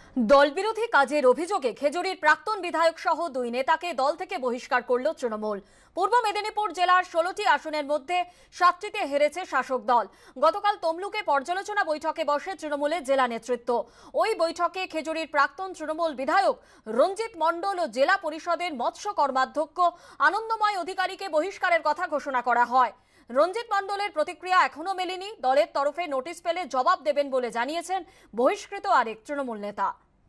দলবিরোধী কাজের অভিযোগে খেজুরির প্রাক্তন বিধায়ক সহ দুই নেতাকে দল থেকে বহিষ্কার করল তৃণমূল। পূর্ব মেদিনীপুর জেলার 16টি আসনের মধ্যে 7টিতে হেরেছে শাসক দল। গতকাল তমলুকে পর্যালোচনা বৈঠকে বসে তৃণমূলের জেলা নেতৃত্ব। ওই বৈঠকে খেজুরির প্রাক্তন তৃণমূল বিধায়ক রঞ্জিত মণ্ডল ও জেলা পরিষদের মৎস্য কর্মাধ্যক্ষ আনন্দময় অধিকারীকে বহিষ্কারের কথা ঘোষণা করা হয়। রঞ্জিত মণ্ডলের প্রতিক্রিয়া এখনো মেলেনি। দলের তরফে নোটিশ পেলে জবাব দেবেন বলে জানিয়েছেন বহিষ্কৃত আরেক তৃণমূল নেতা।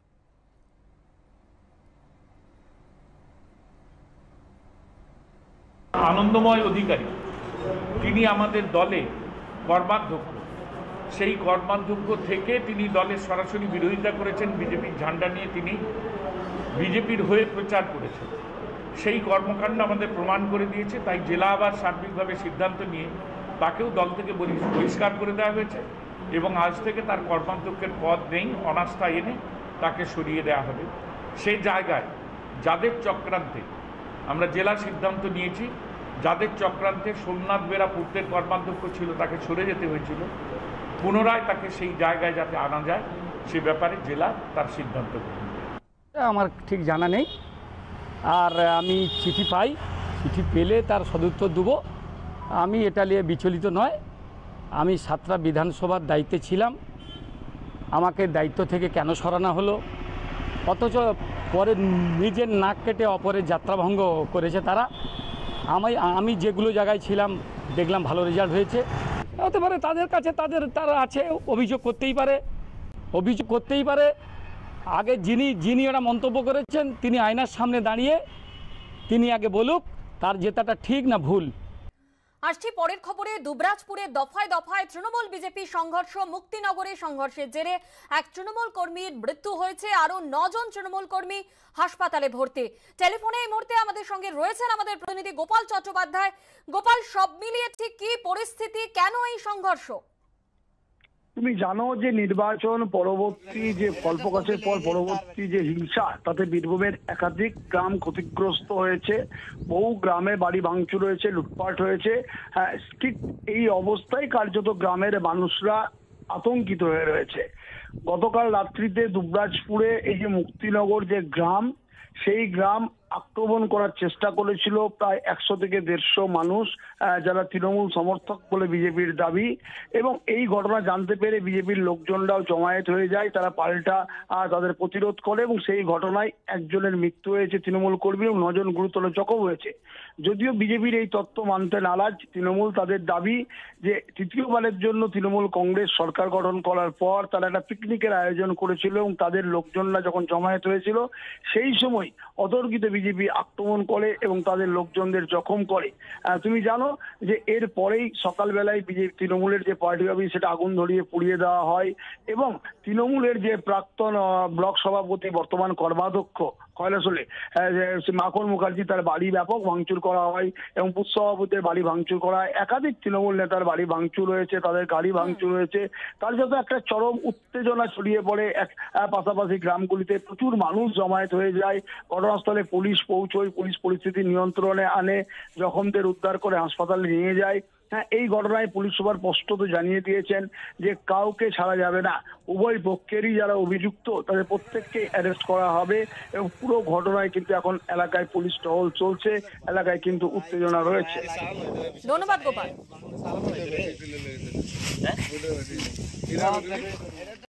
আনন্দময় অধিকারী তিনি আমাদের দলে কর্মাধ্যক্ষ। সেই কর্মাধ্যক্ষ থেকে তিনি দলের সরাসরি বিরোধিতা করেছেন। বিজেপির ঝান্ডা নিয়ে তিনি বিজেপির হয়ে প্রচার করেছেন। সেই কর্মকাণ্ড আমাদের প্রমাণ করে দিয়েছে। তাই জেলা আবার সার্বিকভাবে সিদ্ধান্ত নিয়ে তাকেও দল থেকে বহিষ্কার করে দেওয়া হয়েছে এবং আজ থেকে তার কর্মাধ্যক্ষের পদ নেই, অনাস্থা এনে তাকে সরিয়ে দেওয়া হবে। সেই জায়গায় যাদের চক্রান্তে আমরা জেলা সিদ্ধান্ত নিয়েছি, যাদের চক্রান্তে সোমনাথ বেরা পূর্তের কর্মাধ্যক্ষ ছিল তাকে সরে যেতে হয়েছিল, পুনরায় তাকে সেই জায়গায় যাতে আনা যায় সে ব্যাপারে জেলা তার সিদ্ধান্ত গ্রহণ করে। আমার ঠিক জানা নেই, আর আমি চিঠি পাই, চিঠি পেলে তার সদুত্তর দেব। আমি এটা নিয়ে বিচলিত নয়। আমি 7টা বিধানসভার দায়িত্বে ছিলাম, আমাকে দায়িত্ব থেকে কেন সরানো হলো, অথচ পরে নিজের নাক কেটে অপরের যাত্রাভঙ্গ করেছে তারা। আমি যেগুলো জায়গায় ছিলাম দেখলাম ভালো রেজাল্ট হয়েছে। হতে পারে তাদের কাছে তারা আছে, অভিযোগ করতেই পারে। আগে যিনি ওরা মন্তব্য করেছেন তিনি আয়নার সামনে দাঁড়িয়ে তিনি আগে বলুক তার জেতাটা ঠিক না ভুল। আসছি পরের খবরে। দুবরাজপুরে দফায় দফায় তৃণমূল বিজেপি সংঘর্ষ। মুক্তিনগরে সংঘর্ষের জেরে এক তৃণমূল কর্মীর মৃত্যু হয়েছে, আরো 9 জন তৃণমূল কর্মী হাসপাতালে ভর্তি। টেলিফোনে এই মুহূর্তে আমাদের সঙ্গে রয়েছেন আমাদের প্রতিনিধি গোপাল চট্টোপাধ্যায়। গোপাল, সব মিলিয়ে ঠিক কি পরিস্থিতি, কেন এই সংঘর্ষ? তুমি জানো যে নির্বাচন পরবর্তী যে ফল প্রকাশের পর পরবর্তী যে হিংসা, তাতে বীরভূমের একাধিক গ্রাম ক্ষতিগ্রস্ত হয়েছে, বহু গ্রামে বাড়ি ভাঙচুর হয়েছে, লুটপাট হয়েছে। ঠিক এই অবস্থায় কার্যত গ্রামের মানুষরা আতঙ্কিত হয়ে রয়েছে। গতকাল রাত্রিতে দুবরাজপুরে এই যে মুক্তিনগর যে গ্রাম, সেই গ্রাম আক্রমণ করার চেষ্টা করেছিল প্রায় 100 থেকে 150 মানুষ, যারা তৃণমূল সমর্থক বলে বিজেপির দাবি। এবং এই ঘটনা জানতে পেরে বিজেপির লোকজনরাও জমায়েত হয়ে যায়, তারা পাল্টা তাদের প্রতিরোধ করে এবং সেই ঘটনায় একজনের মৃত্যু হয়েছে তৃণমূল কর্মী এবং 9 জন গুরুতর জখম হয়েছে। যদিও বিজেপির এই তথ্য মানতে নারাজ তৃণমূল, তাদের দাবি যে তৃতীয়বারের জন্য তৃণমূল কংগ্রেস সরকার গঠন করার পর তারা একটা পিকনিকের আয়োজন করেছিল এবং তাদের লোকজনরা যখন জমায়েত হয়েছিল সেই সময় অতর্কিত বিজেপি আক্রমণ করে এবং তাদের লোকজনদের জখম করে। তুমি জানো যে এর পরেই সকালবেলায় বিজেপি তৃণমূলের যে পার্টি অফিস সেটা আগুন ধরিয়ে পুড়িয়ে দেওয়া হয় এবং তৃণমূলের যে প্রাক্তন ব্লক সভাপতি বর্তমান কর্মাধ্যক্ষ কৈলাসহলে মাখন মুখার্জি, তার বাড়ি ব্যাপক ভাঙচুর করা হয় এবং বুথ সভাপতির বাড়ি ভাঙচুর করা হয়। একাধিক তৃণমূল নেতার বাড়ি ভাঙচুর হয়েছে, তাদের গাড়ি ভাঙচুর হয়েছে। তার সাথে একটা চরম উত্তেজনা ছড়িয়ে পড়ে পাশাপাশি গ্রামগুলিতে, প্রচুর মানুষ জমায়েত হয়ে যায়। ঘটনাস্থলে পুলিশ পৌঁছয়, পুলিশ পরিস্থিতি নিয়ন্ত্রণে আনে, জখমদের উদ্ধার করে হাসপাতালে নিয়ে যায়। এই ঘটনায় পুলিশ সুপার স্পষ্টত জানিয়ে দিয়েছেন যে কাউকে ছাড়া যাবে না, উভয় পক্ষেরই যারা অভিযুক্ত তাদের প্রত্যেককে অ্যারেস্ট করা হবে এবং পুরো ঘটনায় কিন্তু এখন এলাকায় পুলিশ টহল চলছে, এলাকায় কিন্তু উত্তেজনা রয়েছে। ধন্যবাদ গোপাল।